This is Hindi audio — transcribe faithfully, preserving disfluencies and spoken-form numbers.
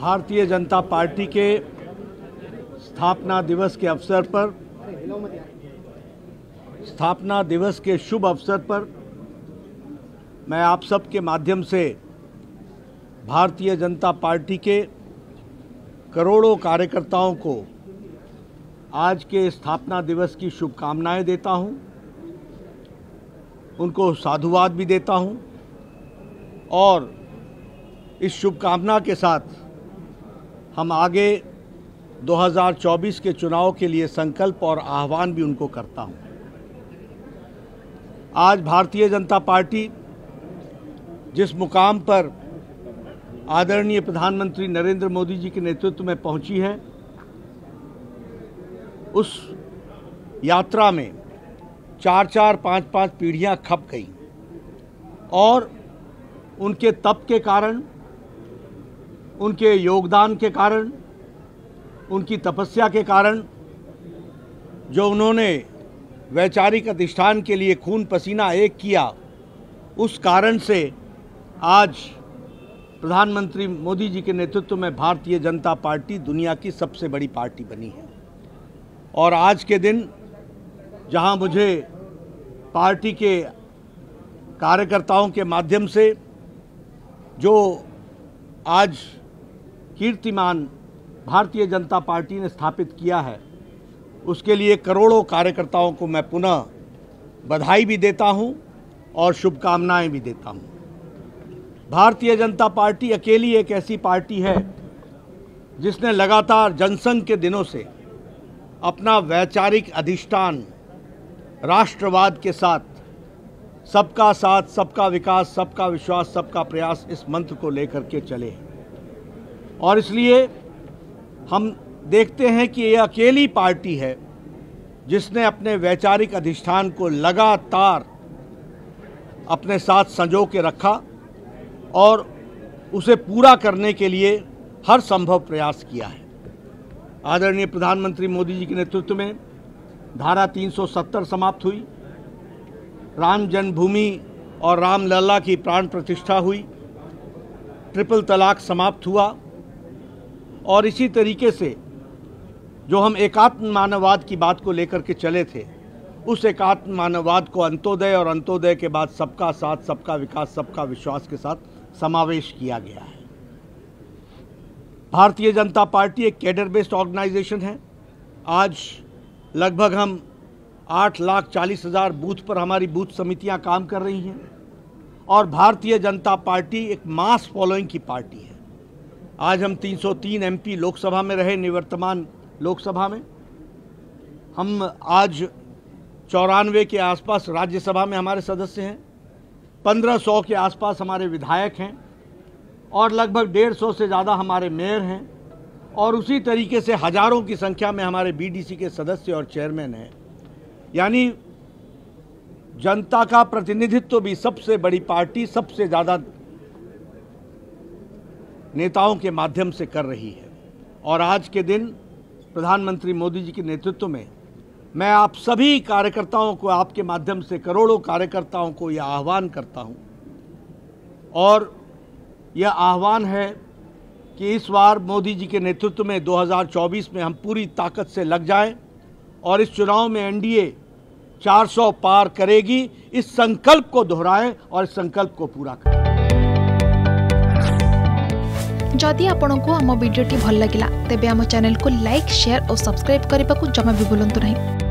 भारतीय जनता पार्टी के स्थापना दिवस के अवसर पर स्थापना दिवस के शुभ अवसर पर मैं आप सब के माध्यम से भारतीय जनता पार्टी के करोड़ों कार्यकर्ताओं को आज के स्थापना दिवस की शुभकामनाएं देता हूं, उनको साधुवाद भी देता हूं और इस शुभकामना के साथ हम आगे दो हज़ार चौबीस के चुनाव के लिए संकल्प और आह्वान भी उनको करता हूं। आज भारतीय जनता पार्टी जिस मुकाम पर आदरणीय प्रधानमंत्री नरेंद्र मोदी जी के नेतृत्व में पहुंची है, उस यात्रा में चार चार पाँच पाँच पीढ़ियां खप गई और उनके तप के कारण, उनके योगदान के कारण, उनकी तपस्या के कारण, जो उन्होंने वैचारिक अधिष्ठान के लिए खून पसीना एक किया, उस कारण से आज प्रधानमंत्री मोदी जी के नेतृत्व में भारतीय जनता पार्टी दुनिया की सबसे बड़ी पार्टी बनी है। और आज के दिन जहां मुझे पार्टी के कार्यकर्ताओं के माध्यम से जो आज कीर्तिमान भारतीय जनता पार्टी ने स्थापित किया है, उसके लिए करोड़ों कार्यकर्ताओं को मैं पुनः बधाई भी देता हूं और शुभकामनाएं भी देता हूं। भारतीय जनता पार्टी अकेली एक ऐसी पार्टी है जिसने लगातार जनसंघ के दिनों से अपना वैचारिक अधिष्ठान राष्ट्रवाद के साथ सबका साथ, सबका विकास, सबका विश्वास, सबका प्रयास, इस मंत्र को लेकर के चले और इसलिए हम देखते हैं कि ये अकेली पार्टी है जिसने अपने वैचारिक अधिष्ठान को लगातार अपने साथ संजो के रखा और उसे पूरा करने के लिए हर संभव प्रयास किया है। आदरणीय प्रधानमंत्री मोदी जी के नेतृत्व में धारा तीन सौ सत्तर समाप्त हुई, राम जन्मभूमि और रामलला की प्राण प्रतिष्ठा हुई, ट्रिपल तलाक समाप्त हुआ और इसी तरीके से जो हम एकात्म मानववाद की बात को लेकर के चले थे, उस एकात्म मानववाद को अंत्योदय और अंत्योदय के बाद सबका साथ, सबका विकास, सबका विश्वास के साथ समावेश किया गया है। भारतीय जनता पार्टी एक कैडर बेस्ड ऑर्गेनाइजेशन है। आज लगभग हम आठ लाख चालीस हज़ार बूथ पर हमारी बूथ समितियां काम कर रही हैं और भारतीय जनता पार्टी एक मास फॉलोइंग की पार्टी है। आज हम तीन सौ तीन एमपी लोकसभा में रहे, निवर्तमान लोकसभा में हम आज चौरानवे के आसपास राज्यसभा में हमारे सदस्य हैं, पंद्रह सौ के आसपास हमारे विधायक हैं और लगभग डेढ़ सौ से ज़्यादा हमारे मेयर हैं और उसी तरीके से हजारों की संख्या में हमारे बीडीसी के सदस्य और चेयरमैन हैं। यानी जनता का प्रतिनिधित्व भी सबसे बड़ी पार्टी सबसे ज़्यादा नेताओं के माध्यम से कर रही है। और आज के दिन प्रधानमंत्री मोदी जी के नेतृत्व में मैं आप सभी कार्यकर्ताओं को, आपके माध्यम से करोड़ों कार्यकर्ताओं को यह आह्वान करता हूं और यह आह्वान है कि इस बार मोदी जी के नेतृत्व में दो हज़ार चौबीस में हम पूरी ताकत से लग जाएं और इस चुनाव में एनडीए चार सौ पार करेगी, इस संकल्प को दोहराएं और इस संकल्प को पूरा करें। जदि आपंक आम भिडी भल लगा तेब आम चैनल को लाइक, शेयर और सब्सक्राइब करने को जमा भी भूलु नहीं।